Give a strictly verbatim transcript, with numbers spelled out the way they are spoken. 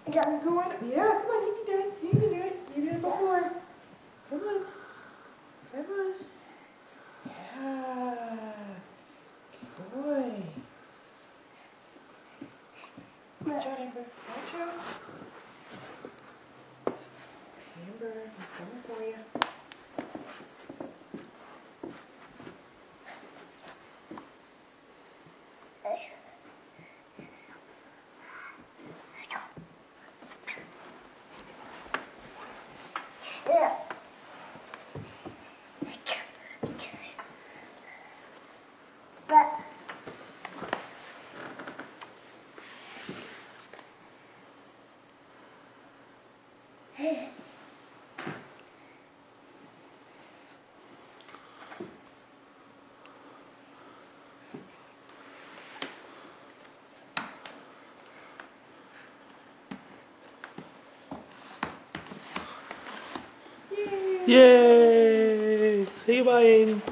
Yeah, go on. Yeah, come on, you can do it. You can do it. You did it before. Come on. Come on. Yeah. Good boy. Watch out, Amber. Watch out. Amber, he's coming for you. Yeah. But Yay! Say bye, Aiden.